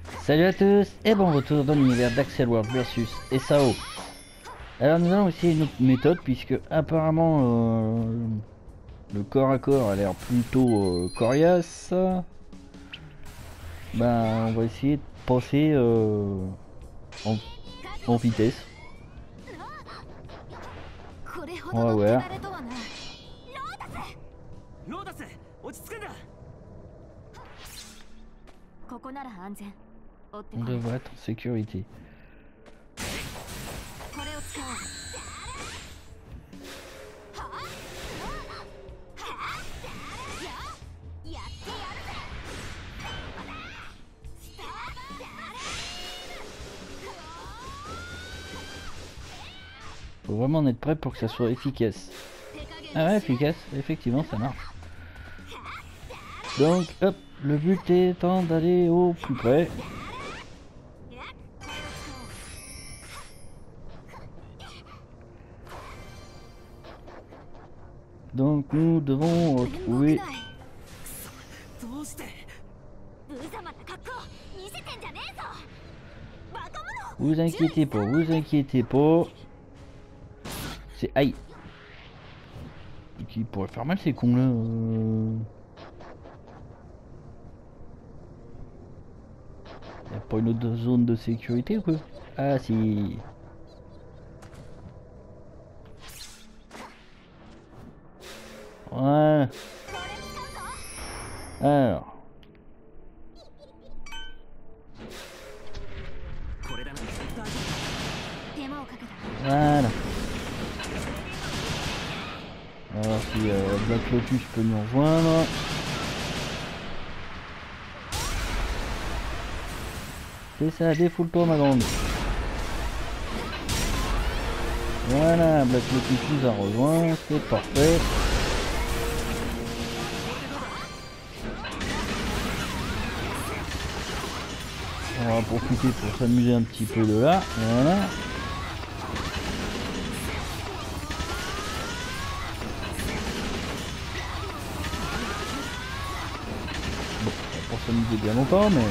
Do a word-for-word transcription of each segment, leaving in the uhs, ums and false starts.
Salut à tous et bon retour dans l'univers d'Axel World versus S A O. Alors nous allons essayer une autre méthode puisque apparemment euh, le corps à corps a l'air plutôt euh, coriace. Ben on va essayer de passer euh, en, en vitesse. On va voir. On devrait être en sécurité. Faut vraiment en être prêt pour que ça soit efficace. Ah ouais, efficace, effectivement ça marche. Donc hop, le but étant d'aller au plus près. Donc nous devons retrouver... Vous inquiétez pas, vous inquiétez pas. C'est... Aïe. Qui pourrait faire mal ces cons là euh... Y'a pas une autre zone de sécurité ou quoi? Ah si. Ouais. Alors. Voilà. Alors si euh, Black Lotus peut nous rejoindre. C'est ça, défoule-toi ma grande. Voilà, Black Lotus nous a rejoint, c'est parfait. On va profiter pour s'amuser un petit peu de là, voilà. Bon, pour s'amuser bien longtemps, mais...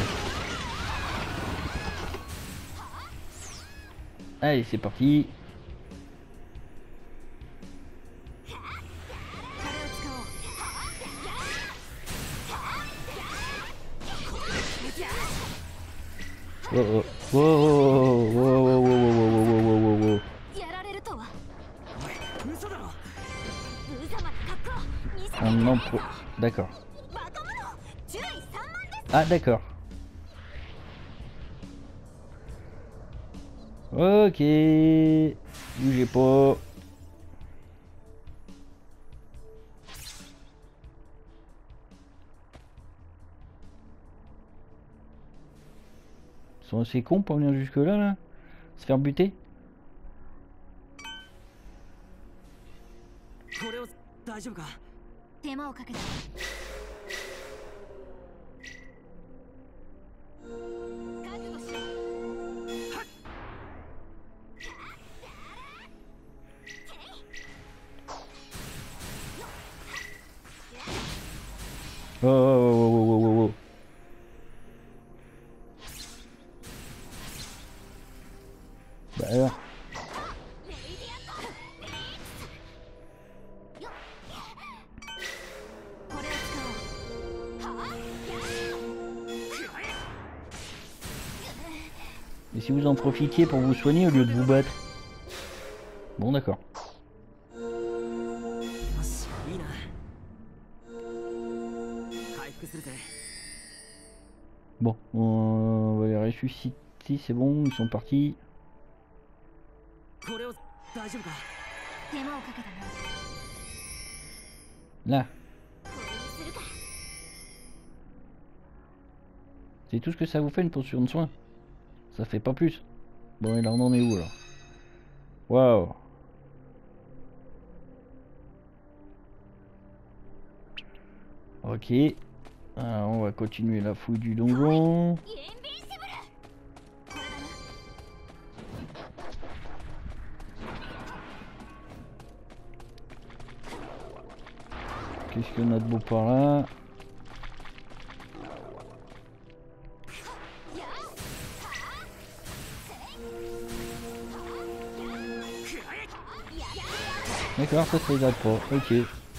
Allez, c'est parti. Oh oh. Wow, wow, wow, wow, wow, wow, wow, wow, wow. Un emploi. D'accord. Ah d'accord. Ok. Bougez pas. Ils sont assez cons pour venir jusque là là. Se faire buter. Oh, oh, oh, oh, oh, oh, oh. Bah alors. Et si vous en profitiez pour vous soigner au lieu de vous battre? Bon d'accord. Bon, on va les ressusciter, c'est bon, ils sont partis. Là. C'est tout ce que ça vous fait une potion de soin? Ça fait pas plus. Bon et là on en est où alors? Waouh. Ok. Alors on va continuer la fouille du donjon. Qu'est-ce qu'on a de beau par là? D'accord, ça ça les arrête pas, ok.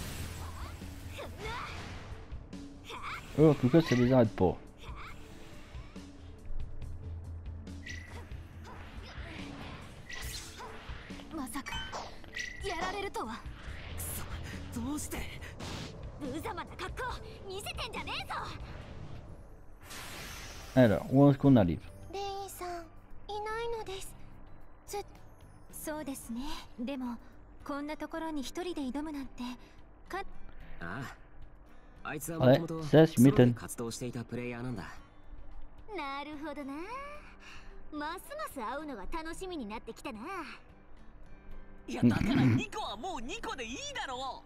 Oh, en tout cas ça les arrête pas. Alors, où est-ce qu'on arrive? そうですね。でもこんなところに一人で挑むなんてか。 ああ、あいつはもともとソロで活動していたプレイヤーなんだ。 なるほどな。ますます会うのが楽しみになってきたな。 いやだからニコはもうニコでいいだろ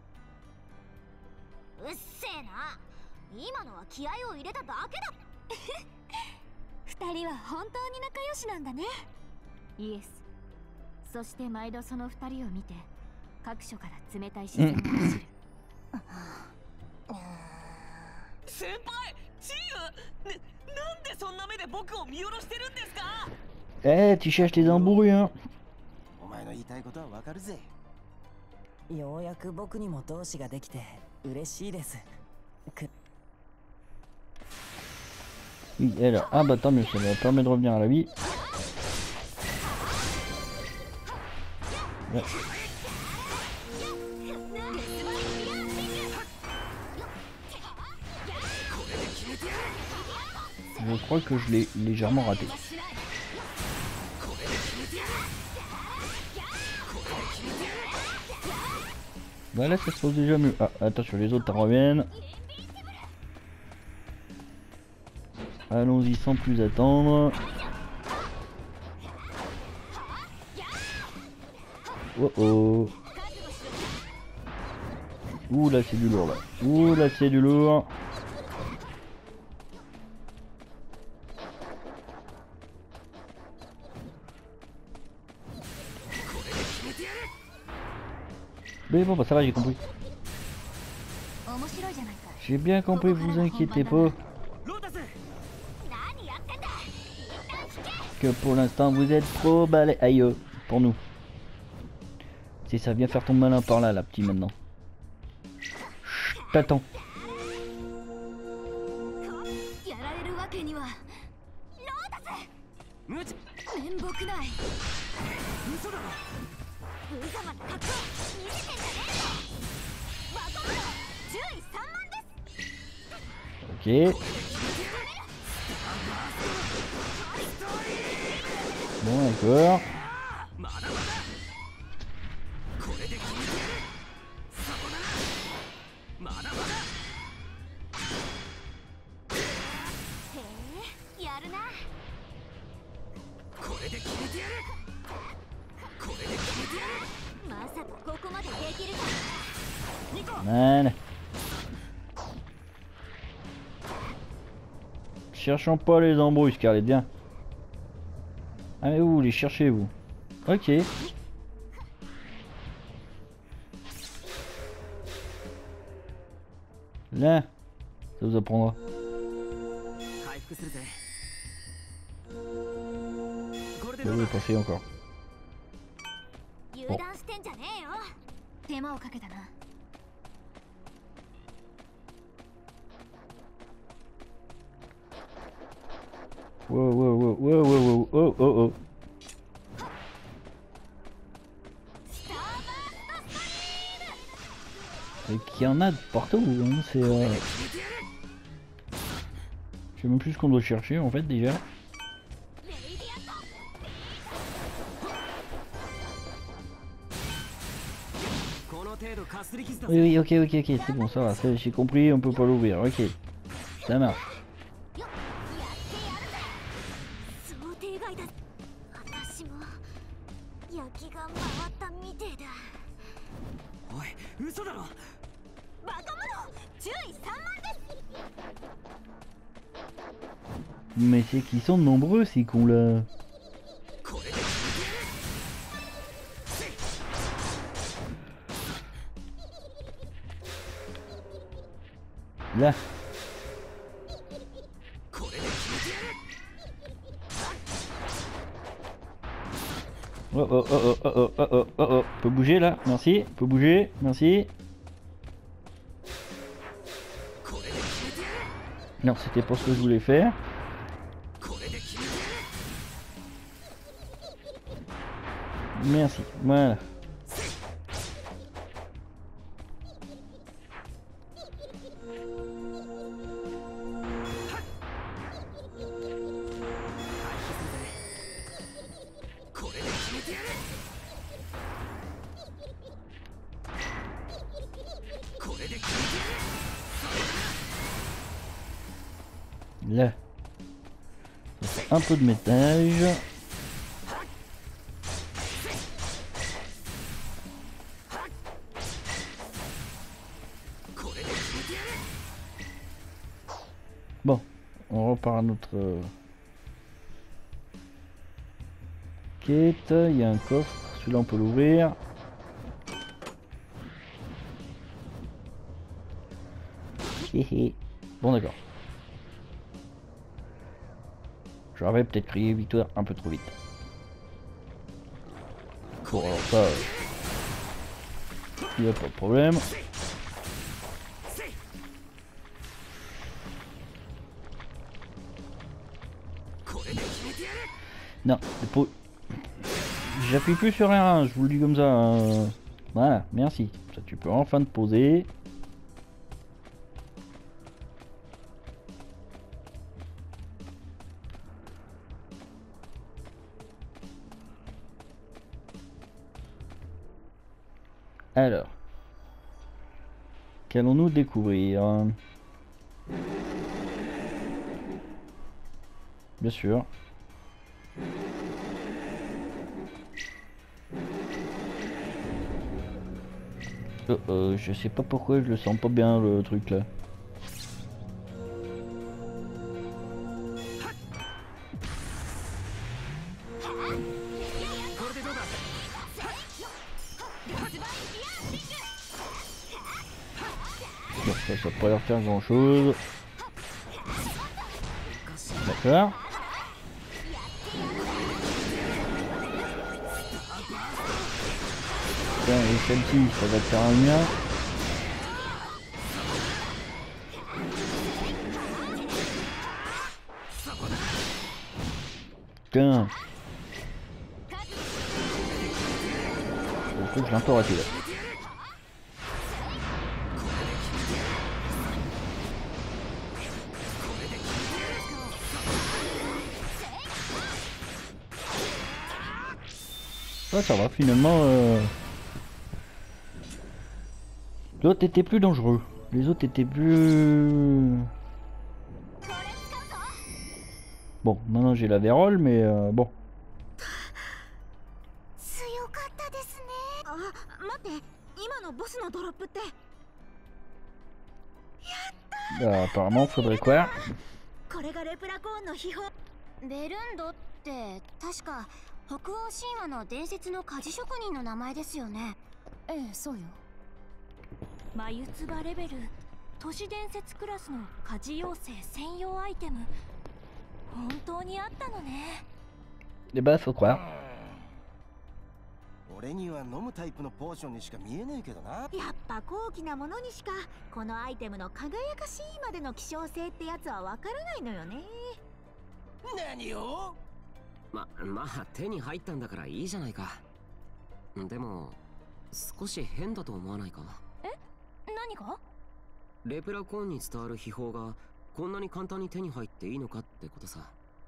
う。うっせえな。今のは気合を入れただけだ。二人は本当に仲良しなんだね。イエス。そして毎度その二人を見て各所から冷たい視線が走る。 先輩、チーユ、ね、なんでそんな目で僕を見下ろしてるんですか？ Eh, tu cherches tes embrouilles, hein? お前の言いたいことはわかるぜ。 ようやく僕にも同志ができて嬉しいです。く Oui, alors, ah bah tant mieux, ça me permet de revenir à la vie. Ouais. Je crois que je l'ai légèrement raté. Voilà, ça se pose déjà mieux. Ah, attention, les autres reviennent. Allons-y sans plus attendre. Oh oh. Ouh là c'est du lourd là. Ouh là c'est du lourd. Mais bon bah ça va, j'ai compris. J'ai bien compris, vous inquiétez pas. Que pour l'instant vous êtes trop balai. Aïe, euh, pour nous. C'est ça, viens faire ton malin par là, là, petit maintenant. Chut, t'attends. Ok. Bon, d'accord. Voilà. Cherchons pas les embrouilles, Scarlett, viens. Ah mais vous les cherchez vous. Ok. Là, ça vous apprendra. Vous pouvez passer encore. Bon. Wow, wow, wow, wow, wow, wow, oh, oh, oh. Et qu'il y en a de partout, hein, c'est... Euh... Je sais même plus ce qu'on doit chercher en fait déjà. Oui, oui, ok, ok, ok, c'est bon, ça va, j'ai compris, on peut pas l'ouvrir, ok. Ça marche. Mais c'est qu'ils sont nombreux ces cons là. Là. Oh oh oh oh oh oh oh oh oh. Peut bouger là, merci. Peut bouger, merci. Non, c'était pas ce que je voulais faire. Merci, voilà. Là, un peu de métage. Bon, on repart à notre euh, quête. Il y a un coffre, celui-là on peut l'ouvrir. Bon d'accord. J'aurais peut-être crié victoire un peu trop vite. Bon alors ça, euh, il n'y a pas de problème. Non, j'appuie plus sur R un, je vous le dis comme ça. Euh... Voilà, merci. Ça, tu peux enfin te poser. Alors, qu'allons-nous découvrir? Bien sûr. Oh, oh, je sais pas pourquoi je le sens pas bien le truc là. Bon, ça, ça peut pas leur faire grand chose. D'accord. Tiens, et celle-ci, ça va te faire un mien. Tiens. Il faut que je l'implore à tout là. Ouais, ça va finalement. Euh... L'autre était plus dangereux. Les autres étaient plus. Bon, maintenant j'ai la vérole, mais euh, bon. Bah, apparemment, faudrait quoi? ベルンドって確か北欧神話の伝説の鍛冶職人の名前ですよね。ええ、そうよ。眉唾レベル都市伝説クラスの鍛冶妖精専用アイテム、本当にあったのね。 Eh bah, faut croire. 俺には飲むタイプのポーションにしか見えないけどな。 やっぱ高貴なものにしかこのアイテムの輝かしいまでの希少性ってやつはわからないのよね。 何を？ ま、まあ手に入ったんだからいいじゃないか。でも少し変だと思わないか？ え？何が？ レプラコーンに伝わる秘宝がこんなに簡単に手に入っていいのかってことさ。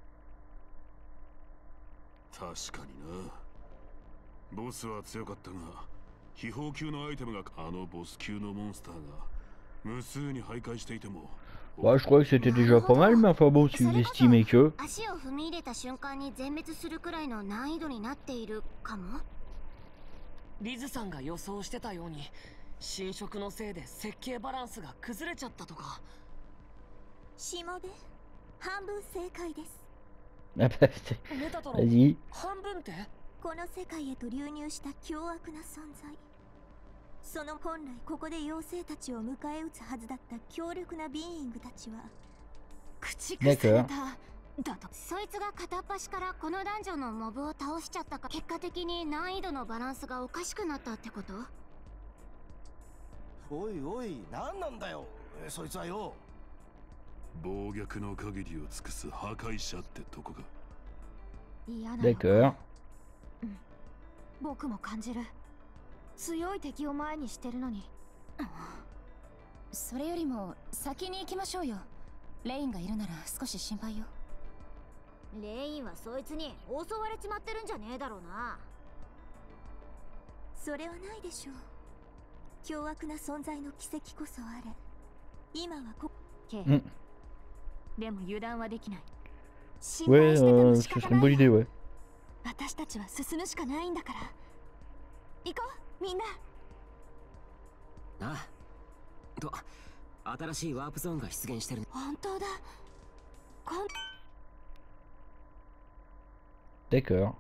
確かにな。ボスは強かったが、秘宝級のアイテムがあのボス級のモンスターが無数に徘徊していても。 Ouais, je crois que c'était déjà pas mal, mais enfin bon, si vous estimez que... 足を踏み入れた瞬間に全滅するくらいの難易度になっているかも。 リズさんが予想してたように侵食のせいで設計バランスが崩れちゃったとか。 しもべ、半分正解です。 Ah bah, vas-y. 半分って？ この世界へと流入した凶悪な存在。その本来ここで妖精たちを迎え撃つはずだった強力なビーイングたちは駆逐されただとそいつが片っ端からこのダンジョンのモブを倒しちゃったか、結果的に難易度のバランスがおかしくなったってこと？ おいおい、何なんだよそいつはよ。 暴虐の限りを尽くす破壊者ってとこが。 嫌な。 D'accord. 僕も感じる。強い敵を前にしてるのに。 それよりも先に行きましょうよ。レインがいるなら少し心配よ。 レインはそいつに襲われちまってるんじゃねえだろうな。 それはないでしょう。凶悪な存在の奇跡こそあれ。今はこケイ、 うん、 でも油断はできない。心 Ouais, 配してて euh, も ce 仕 serait 方 une な bonne い idée, よ。 ouais. 私たちは進むしかないんだから。行こうみんな。 ああと新しいワープゾーンが出現してる。 本当だ。こん D'accord.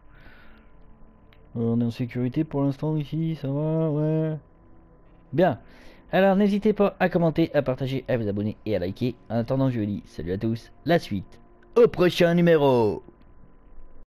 Euh, on est en sécurité pour l'instant ici, ça va, ouais. Bien. Alors n'hésitez pas à commenter, à partager, à vous abonner et à liker. En attendant, je vous dis salut à tous, la suite au prochain numéro.